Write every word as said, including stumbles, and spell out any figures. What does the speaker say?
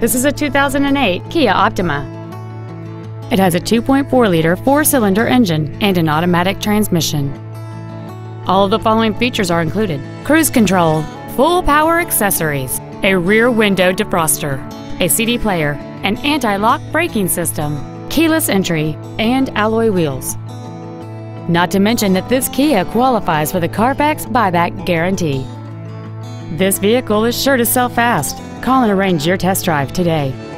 This is a two thousand eight Kia Optima. It has a two point four liter four-cylinder engine and an automatic transmission. All of the following features are included: cruise control, full power accessories, a rear window defroster, a C D player, an anti-lock braking system, keyless entry, and alloy wheels. Not to mention that this Kia qualifies for the Carfax buyback guarantee. This vehicle is sure to sell fast. Call and arrange your test drive today.